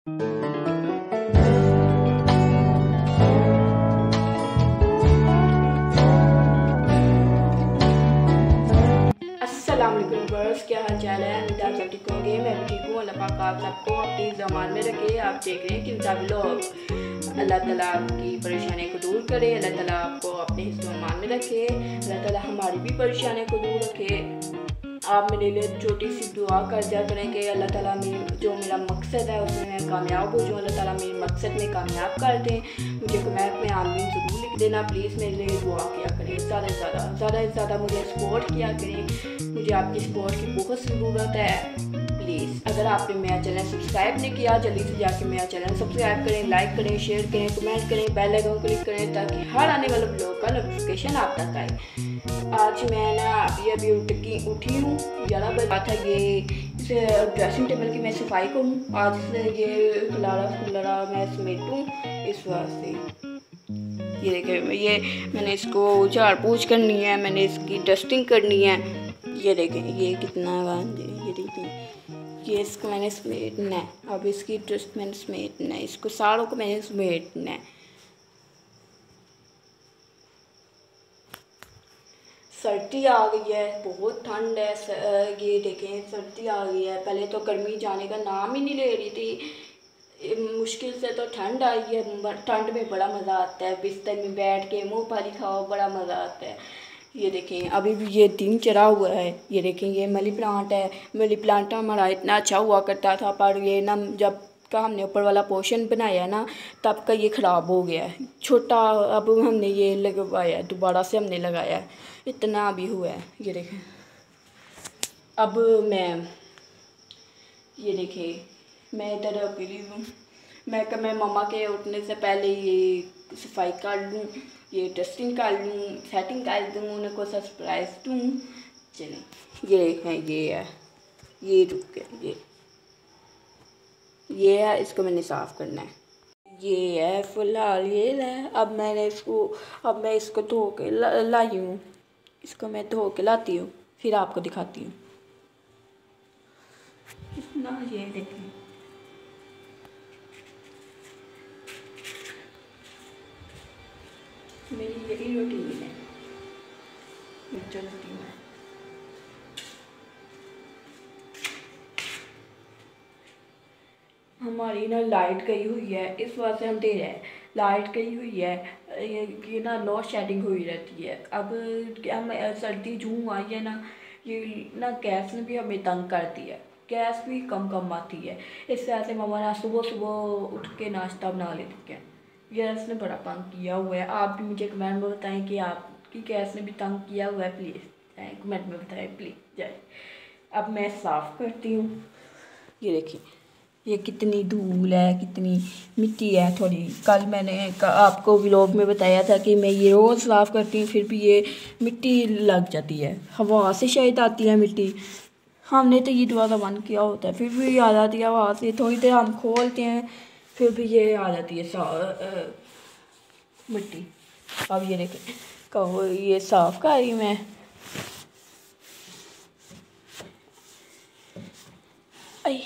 अस्सलाम वालेकुम व्यूअर्स, क्या हाल चाल है। उम्मीद आप सब ठीक होंगे। मैं भी ठीक हूँ। अल्लाह पाक आप सबको अपनी ज़मान में रखे। आप देख रहे हैं कि व्लॉग। अल्लाह ताला आपकी परेशानियों को दूर करे। अल्लाह ताला आपको अपने ज़मान में रखे। अल्लाह ताला हमारी भी परेशानियों को दूर रखे। आप मेरे लिए छोटी सी दुआ कर दिया करें कि अल्लाह ताला जो मेरा मकसद है उसमें मैं कामयाब हो जाऊँ। अल्लाह ताला मेरे मकसद में कामयाब कर दें। मुझे कमेंट में आमीन ज़रूर लिख देना प्लीज़। मेरे लिए दुआ किया करें। ज़्यादा से ज़्यादा मुझे सपोर्ट किया करें। मुझे आपकी सपोर्ट की बहुत ज़रूरत है। प्लीज़ अगर आपने मेरा चैनल सब्सक्राइब नहीं किया जल्दी से जाके मेरा चैनल सब्सक्राइब करें, लाइक करें, शेयर करें, कमेंट करें, बेल आइकन क्लिक करें ताकि हर आने वाले ब्लॉग का नोटिफिकेशन आप तक आए। आज मैं ना अभी उठी हूँ। 11 बजे था। ये ड्रेसिंग टेबल की मैं सफाई करूँ। आज से ये खलारा मैं समेटूँ इस वास्ते। ये देखें, ये मैंने इसको झाड़ पूछ करनी है, मैंने इसकी डस्टिंग करनी है। ये देखें ये कितना ये देखें, ये इसको मैंने समेटना है। अब इसकी डस्ट मैंने समेटना है, इसको सारों को मैंने समेटना है। सर्दी आ गई है, बहुत ठंड है। ये देखें सर्दी आ गई है। पहले तो गर्मी जाने का नाम ही नहीं ले रही थी। मुश्किल से तो ठंड आई है। ठंड में बड़ा मज़ा आता है। बिस्तर में बैठ के मूंगफली खाओ, बड़ा मज़ा आता है। ये देखें अभी भी ये दिन चढ़ा हुआ है। ये देखें ये मनी प्लांट है। मनी प्लांट हमारा इतना अच्छा हुआ करता था, पर ये ना जब का हमने ऊपर वाला पोर्शन बनाया ना तब का ये ख़राब हो गया है। छोटा अब हमने ये लगवाया है, दोबारा से हमने लगाया है। इतना भी हुआ है। ये देखें अब मैं ये देखें मैं इधर अकेली हूँ। मैं मम्मा के उठने से पहले ये सफाई कर लूँ, ये डस्टिंग कर लूँ, सेटिंग कर दूँ, उनको सरप्राइज़ दूँ। चलें ये देखें ये है, ये रुक गया, ये है, इसको मैंने साफ़ करना है। ये है फ़िलहाल ये है। अब मैं इसको धो के लाई हूँ। इसको मैं धो के लाती हूँ, फिर आपको दिखाती हूँ। इतना ये देखिए मेरी यही रूटीन है। चलती हूँ। हमारी ना लाइट गई हुई है, इस वजह से अंधेरा है। लाइट गई हुई है, ये ना लोड शेडिंग हुई रहती है। अब हम सर्दी जून आई है ना, ये ना गैस ने भी हमें तंग करती है। गैस भी कम कम आती है। इस वजह से मम्मा ना सुबह सुबह उठ के नाश्ता बना लेती है। गैस ने बड़ा तंग किया हुआ है। आप भी मुझे कमेंट में बताएं कि आपकी गैस ने भी तंग किया हुआ है। प्लीज़ कमेंट में बताएं प्लीज़ जाए। अब मैं साफ़ करती हूँ। ये देखिए ये कितनी धूल है, कितनी मिट्टी है थोड़ी। कल मैंने आपको व्लॉग में बताया था कि मैं ये रोज़ साफ़ करती हूँ, फिर भी ये मिट्टी लग जाती है। हवा से शायद आती है मिट्टी। हमने तो ये दरवाज़ा बंद किया होता है, फिर भी आ जाती है हवा से। थोड़ी देर हम खोलते हैं, फिर भी ये आ जाती है मिट्टी। अब ये देखें कहो ये साफ़ कर रही मैं। आई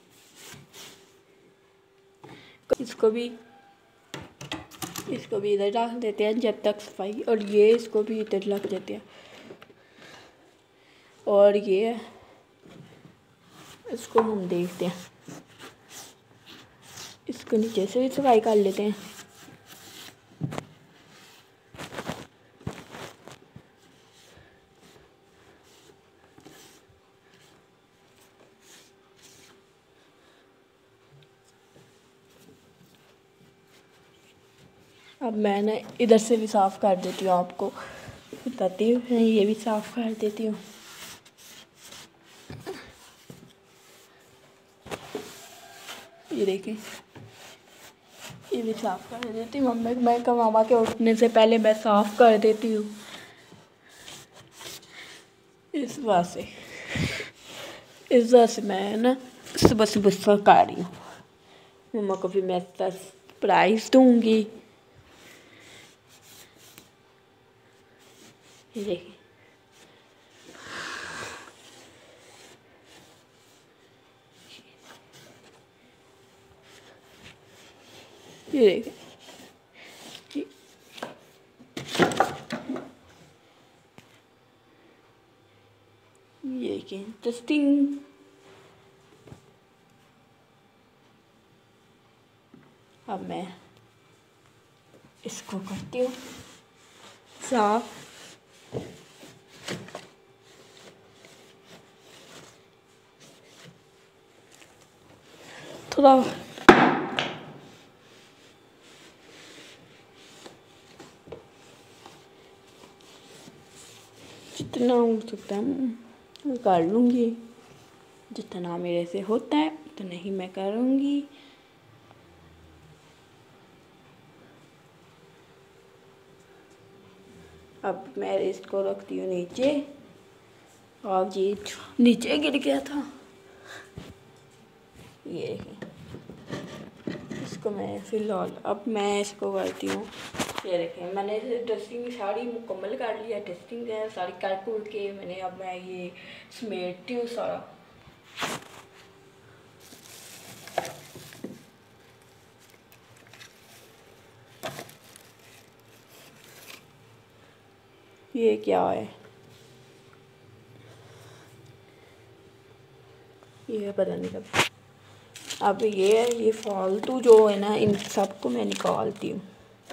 इसको भी इधर रख देते हैं जब तक सफाई, और ये इसको भी इधर रख देते हैं। और ये इसको हम देखते हैं, इसको नीचे से भी सफाई कर लेते हैं। अब मैं ना इधर से भी साफ़ कर देती हूँ, आपको बताती हूँ। ये भी साफ़ कर देती हूँ। ये देखें ये भी साफ़ कर देती हूँ। मैं मामा के उठने से पहले मैं साफ़ कर देती हूँ। इस वजह से मैं ना सुबह सुबह कर रही हूँ। मम्मा को भी मैं सरप्राइज़ दूँगी। ये देखिए ये देखें, ये देखें टेस्टिंग। अब मैं इसको करती हूँ साफ। थोड़ा जितना हो सकता है कर लूँगी, जितना मेरे से होता है उतना ही मैं करूँगी। अब मैं इसको रखती हूँ नीचे। और ये नीचे गिर गया था, ये इसको मैं फिलहाल अब मैं इसको करती हूँ। ये देखें मैंने डस्टिंग सारी मुकम्मल कर लिया, डस्टिंग है सारी कर कुर के मैंने। अब मैं ये समेटती हूँ सारा। ये क्या है, ये पता नहीं कब। अब ये फालतू जो है ना, इन सबको मैं निकालती हूँ।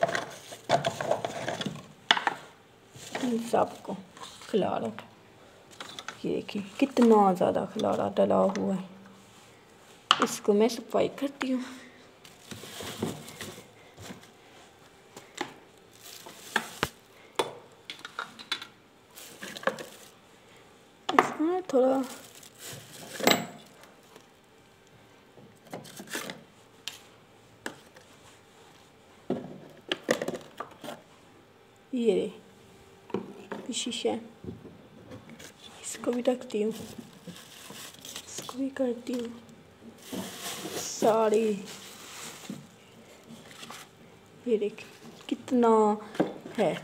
इन सबको खिलारो। ये देखिए कितना ज़्यादा खिलारा डला हुआ है। इसको मैं सफाई करती हूँ। इसमें थोड़ा ये शीशा, इसको भी रखती हूँ, इसको भी करती हूँ साड़ी। ये देख कितना है,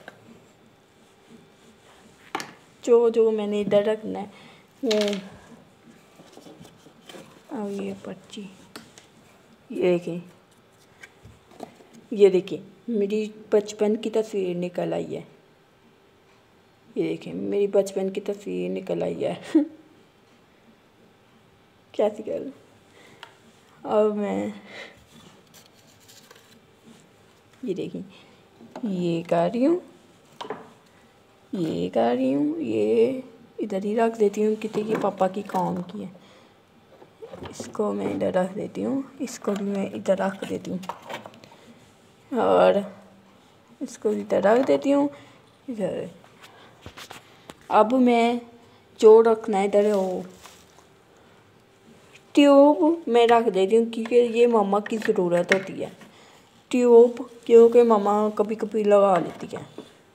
जो मैंने इधर रखना है। अब ये पर्ची, ये देखिए मेरी बचपन की तस्वीर निकल आई है। ये देखें मेरी बचपन की तस्वीर निकल आई है। कैसी कर। अब मैं ये देखिए ये कर रही हूँ, ये कर रही हूँ, ये इधर ही रख देती हूँ कितने ये पापा की काम की है। इसको मैं इधर रख देती हूँ, इसको भी मैं इधर रख देती हूँ, और इसको इधर रख देती हूँ इधर। अब मैं जो रखना है इधर वो ट्यूब में रख देती हूँ, क्योंकि ये मम्मा की ज़रूरत होती है ट्यूब, क्योंकि मम्मा कभी कभी लगा लेती है।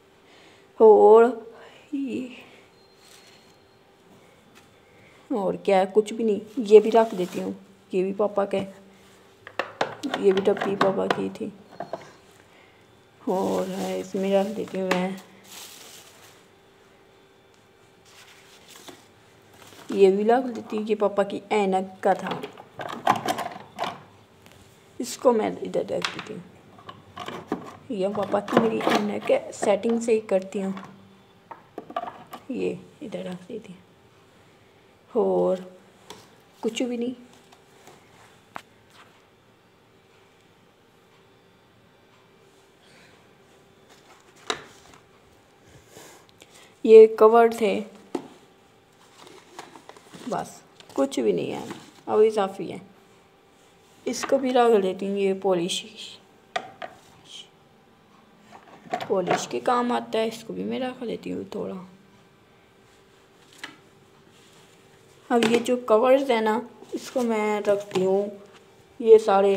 और क्या है, कुछ भी नहीं। ये भी रख देती हूँ, ये भी पापा के, ये भी डब्बी पापा की थी। और इसमें रख देती हूँ मैं ये भी रख देती हूँ, ये पापा की ऐनक का था, इसको मैं इधर रख देती हूँ। ये पापा की मेरी ऐनक है, सेटिंग से ही करती हूँ, ये इधर रख देती हूँ। और कुछ भी नहीं। ये कवर थे, बस कुछ भी नहीं है, अभी साफ़ी है। इसको भी रख देती हूँ, ये पॉलिश के काम आता है, इसको भी मैं रख देती हूँ थोड़ा। अब ये जो कवर्स है ना, इसको मैं रखती हूँ ये सारे,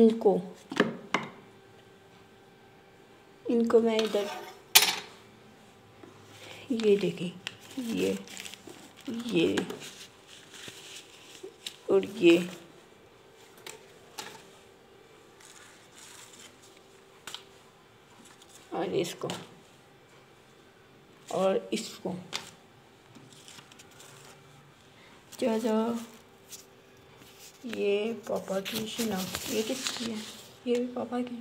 इनको मैं इधर, ये देखिए ये और ये और इसको और इसको जो ये पापा की शिना, ये किसकी है? ये भी पापा की,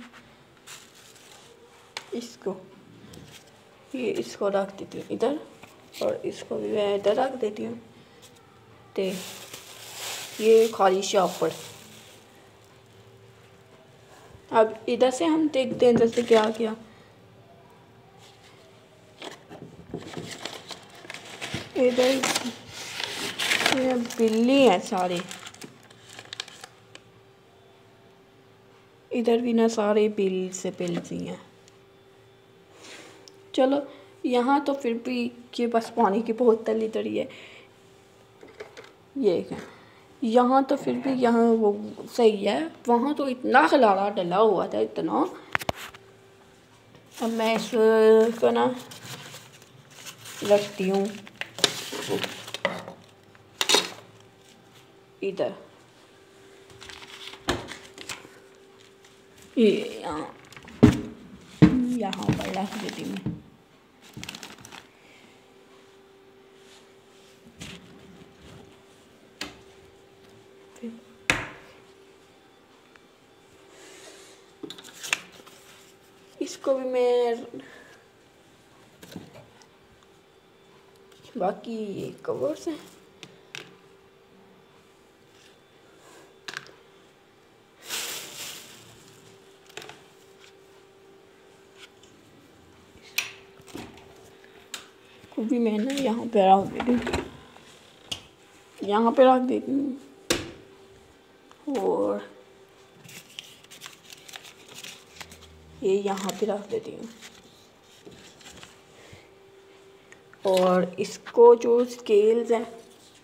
इसको रख देती हूँ इधर, और इसको भी मैं इधर रख देती हूँ। तो ये खाली शापर। अब इधर से हम देखते हैं इधर से क्या किया। इधर ये बिल्ली है सारे, इधर भी ना सारे बिल से ही हैं। चलो यहाँ तो फिर भी ये बस पानी की बोतल इधर ही है, ये है। यहाँ तो फिर भी यहाँ वो सही है, वहाँ तो इतना खलारा डला हुआ था इतना। अब मैं इसको ना रखती हूँ इधर, ये यहाँ पर रख देती हूँ। इसको भी मैं, बाकी ये कवर्स हैं। को भी मैंने यहाँ पे रख देती हूँ, यहाँ पे रख देती हूँ। और ये यहाँ पे रख देती हूँ। और इसको जो स्केल्स हैं,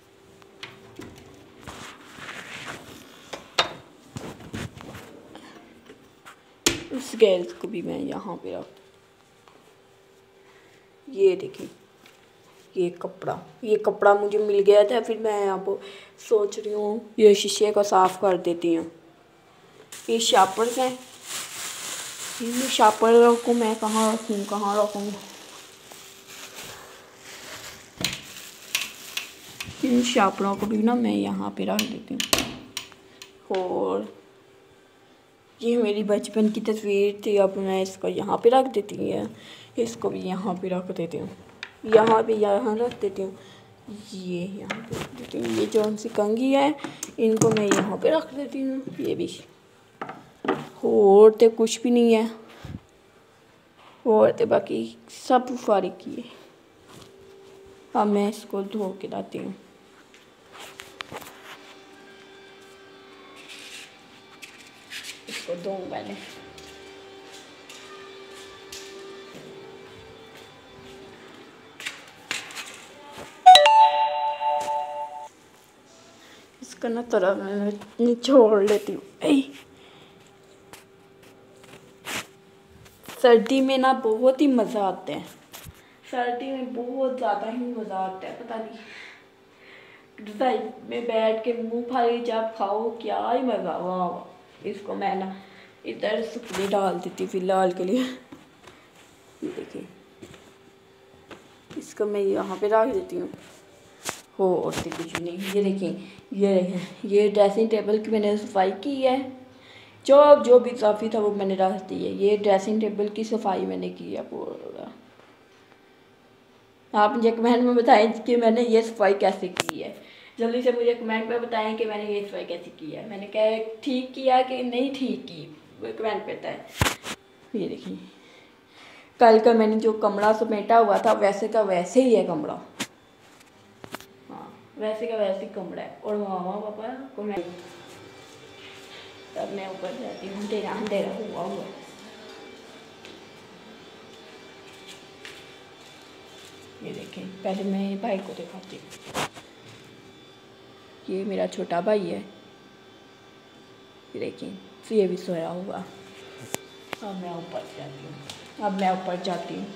स्केल्स को भी मैं यहाँ पे रख, ये देखिए ये कपड़ा मुझे मिल गया था, फिर मैं अब सोच रही हूँ ये शीशे को साफ़ कर देती हूँ। ये शापर्स हैं, इन शापर को मैं कहाँ रखूँ। इन शापरों को भी ना मैं यहाँ पे रख देती हूँ। और ये मेरी बचपन की तस्वीर थी, अब मैं इसको यहाँ पे रख देती हूँ। इसको भी यहाँ पे रख देती हूँ, यहाँ रख देती हूँ। ये यहाँ पे रख देती हूँ। ये जो उनसी कंघी है, इनको मैं यहाँ पे रख देती हूँ। ये भी, और तो कुछ भी नहीं है, और तो बाकी सब फारिग किए। अब मैं इसको धो के लाती हूँ। इसको धो पहले। इसका ना थोड़ा मैं निचोड़ लेती हूँ। सर्दी में ना बहुत ही मज़ा आता है, सर्दी में बहुत ज़्यादा ही मज़ा आता है। पता नहीं, रज़ाई में बैठ के मूंगफली जब खाओ क्या ही मज़ा। वाह, इसको मैं ना इधर सूखने डाल देती फिलहाल के लिए। ये देखिए, इसको मैं यहाँ पे रख देती हूँ। हो और कुछ नहीं। ये देखिए, ये ड्रेसिंग टेबल की मैंने सफाई की है। जो भी काफ़ी था वो मैंने रख दी है। ये ड्रेसिंग टेबल की सफाई मैंने की है पूरा। आप मुझे कमेंट में बताएं कि मैंने ये सफाई कैसे की है। जल्दी से मुझे कमेंट में बताएं कि मैंने ये सफाई कैसे की है। मैंने क्या ठीक किया कि नहीं ठीक की, वो कमेंट पे बताएं। ये देखिए, कल का मैंने जो कमरा समेटा हुआ था वैसे का वैसे ही है कमरा। हाँ, वैसे का वैसे कमरा है। और मामा पापा को मैं, तब मैं ऊपर जाती हूँ। अंधेरा हुआ। ये देखें, पहले मैं भाई को दिखाती हूँ। ये मेरा छोटा भाई है, ये देखिए, ये भी सोया हुआ। अब मैं ऊपर जाती हूँ।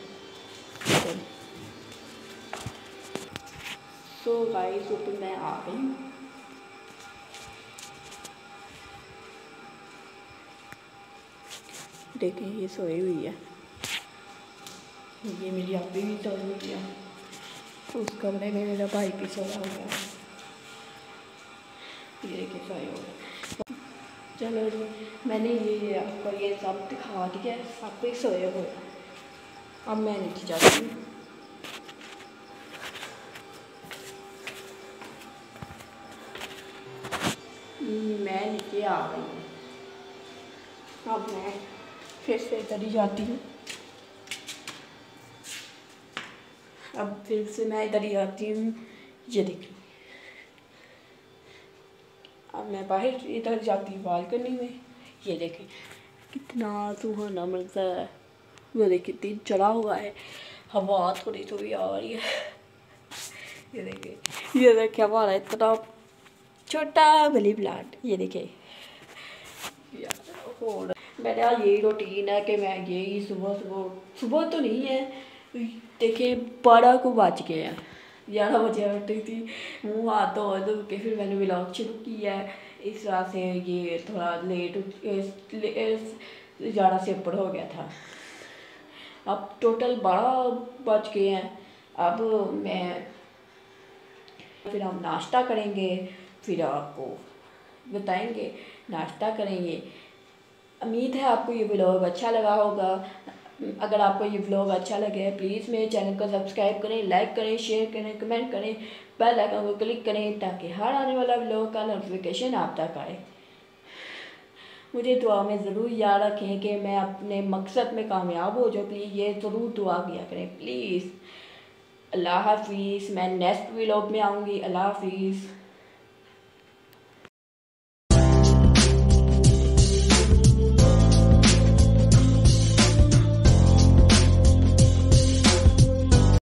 सो गाइस, ऊपर मैं आ गई हूँ। देखिए, ये सोई हुई है। ये मेरी अभी भी सोई हुई है। उस कमरे में मेरा भाई भी सोया हुआ है। ये देखिए, सोया हुआ है। चलो जी, मैंने ये आपको ये सब दिखा दिया है, सब पे सोए हुए। अब मैं नीचे जाती हूँ। मैं नीचे आ गई हूँ। अब मैं फिर से इधर ही जाती हूँ। अब फिर से मैं इधर ही आती हूँ। ये देखिए, अब मैं बाहर इधर जाती हूँ बालकनी में। ये देखिए कितना सुहाना मंजर है। वो देखिए दिन चढ़ा हुआ है, हवा थोड़ी थोड़ी आ रही है। ये देखिए हमारा इतना छोटा बली प्लांट। ये देखिए यार, मेरा यही रूटीन है कि मैं यही सुबह सुबह, सुबह तो नहीं है, देखिए 12 को बज गए हैं, 11 बजे उठी थी, मुँह हाथ धो के फिर मैंने व्लॉग शुरू किया है। इस वजह से ये थोड़ा लेट 11 से ऊपर हो गया था। अब टोटल 12 बज गए हैं। अब मैं फिर हम नाश्ता करेंगे, फिर आपको बताएंगे, नाश्ता करेंगे। उम्मीद है आपको ये व्लॉग अच्छा लगा होगा। अगर आपको ये व्लॉग अच्छा लगे प्लीज़ मेरे चैनल को सब्सक्राइब करें, लाइक करें, शेयर करें, कमेंट करें, बेल आइकन को क्लिक करें ताकि हर आने वाला व्लॉग का नोटिफिकेशन आप तक आए। मुझे दुआ में ज़रूर याद रखें कि मैं अपने मकसद में कामयाब हो जाऊँ। प्लीज़ ये ज़रूर दुआ किया करें प्लीज़। अल्लाह हाफिज़। मैं नेक्स्ट व्लॉग में आऊँगी। अल्लाह हाफिज़।